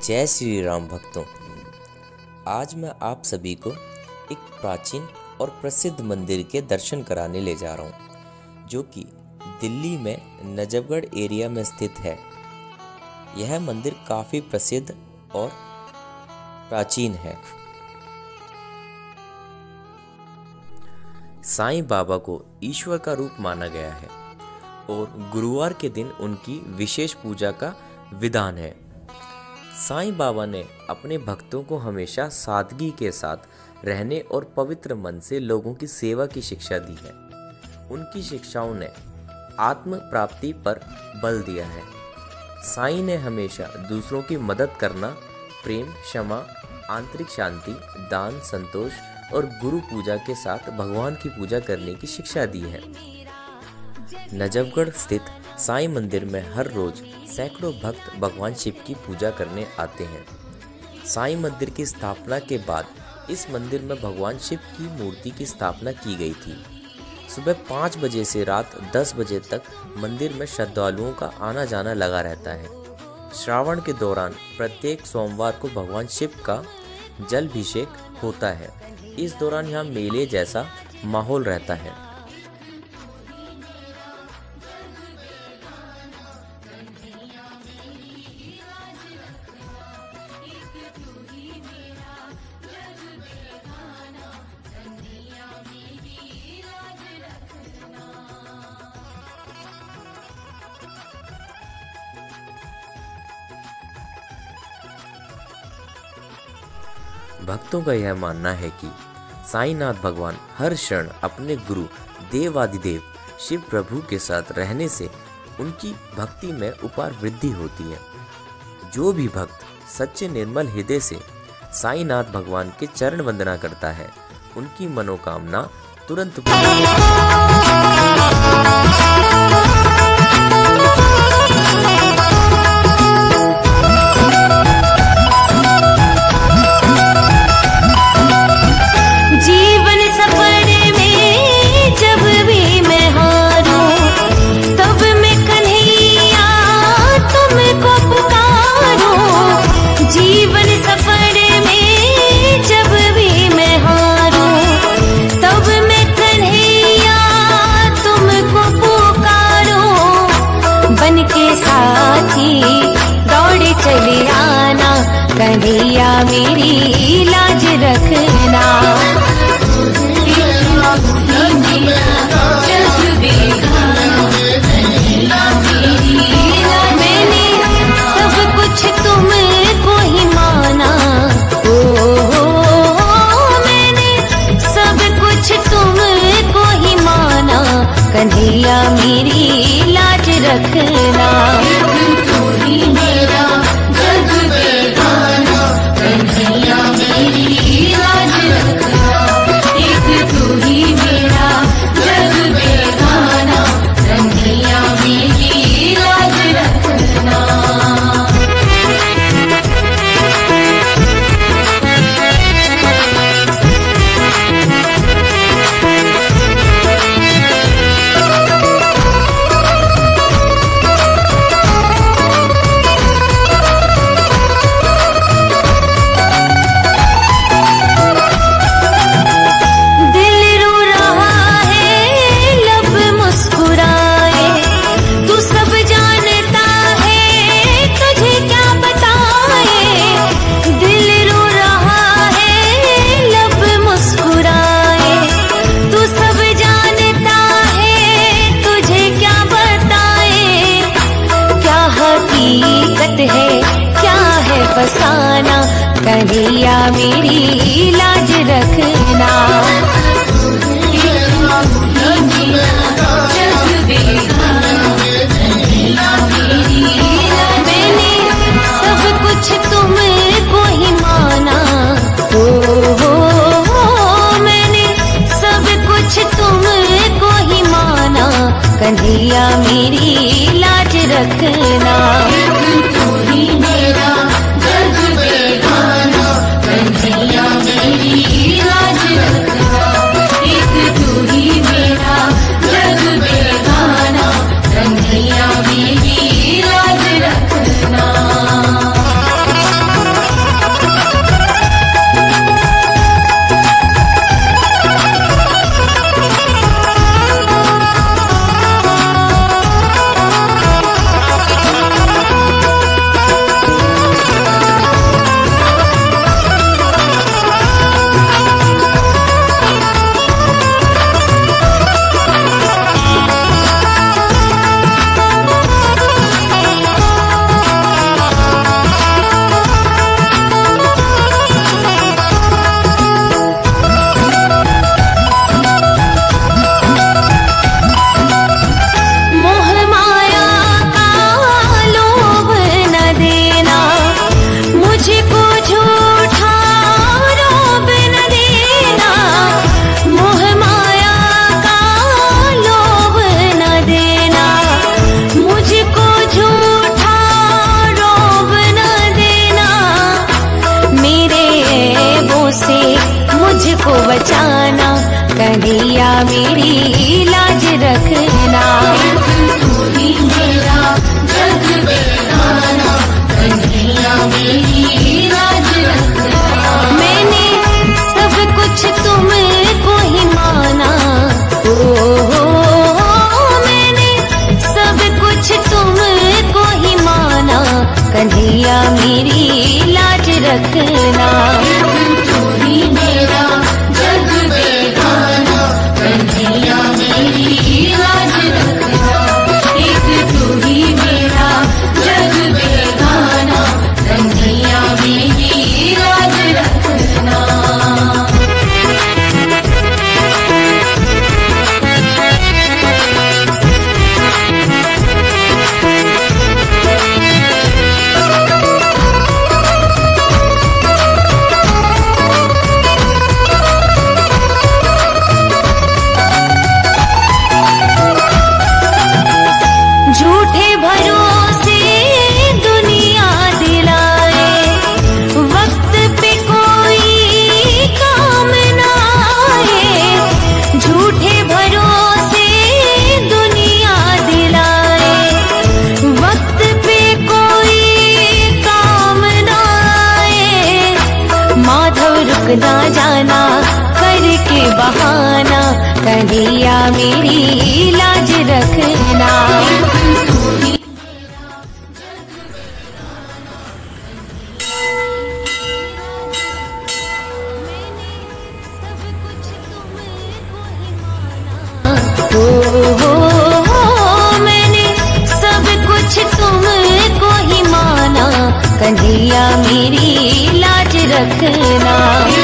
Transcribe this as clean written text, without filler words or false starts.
जय श्री राम भक्तों। आज मैं आप सभी को एक प्राचीन और प्रसिद्ध मंदिर के दर्शन कराने ले जा रहा हूँ, जो कि दिल्ली में नजफगढ़ एरिया में स्थित है। यह मंदिर काफ़ी प्रसिद्ध और प्राचीन है। साईं बाबा को ईश्वर का रूप माना गया है और गुरुवार के दिन उनकी विशेष पूजा का विधान है। साईं बाबा ने अपने भक्तों को हमेशा सादगी के साथ रहने और पवित्र मन से लोगों की सेवा की शिक्षा दी है। उनकी शिक्षाओं ने आत्म प्राप्ति पर बल दिया है। साईं ने हमेशा दूसरों की मदद करना, प्रेम, क्षमा, आंतरिक शांति, दान, संतोष और गुरु पूजा के साथ भगवान की पूजा करने की शिक्षा दी है। नजफगढ़ स्थित साईं मंदिर में हर रोज सैकड़ों भक्त भगवान शिव की पूजा करने आते हैं। साईं मंदिर की स्थापना के बाद इस मंदिर में भगवान शिव की मूर्ति की स्थापना की गई थी। सुबह 5 बजे से रात 10 बजे तक मंदिर में श्रद्धालुओं का आना जाना लगा रहता है। श्रावण के दौरान प्रत्येक सोमवार को भगवान शिव का जलाभिषेक होता है। इस दौरान यहाँ मेले जैसा माहौल रहता है। भक्तों का यह मानना है कि साईंनाथ भगवान हर क्षण अपने गुरु देवादिदेव शिव प्रभु के साथ रहने से उनकी भक्ति में अपार वृद्धि होती है। जो भी भक्त सच्चे निर्मल हृदय से साईंनाथ भगवान के चरण वंदना करता है, उनकी मनोकामना तुरंत चले आना, कन्हैया मेरी लाज रखना। मैंने सब कुछ तुमको ही माना, मैंने सब कुछ तुमको ही माना, कन्हैया मेरी लाज रखना। बसाना, कन्हैया मेरी लाज रखना। मैंने सब कुछ तुमको ही माना, मैंने सब कुछ तुमको ही माना, कन्हैया मेरी लाज रखना। कन्हैया मेरी लाज रखना। कन्हैया मेरी लाज रखना। तू ही मेरा जग बेगाना, कन्हैया मेरी लाज रखना। एक तू ही मेरा जग बेगाना, कन्हैया मेरी लाज रखना। झूठे भरोसे दुनिया दिलाए, वक्त पे कोई काम ना आए। झूठे भरोसे दुनिया दिलाए, वक्त पे कोई काम ना आए। माधव रुक ना जाना करके बहाना, कन्हैया मेरी लाज रखना। मैंने सब कुछ तुमको ही माना, कन्हैया मेरी लाज रखना।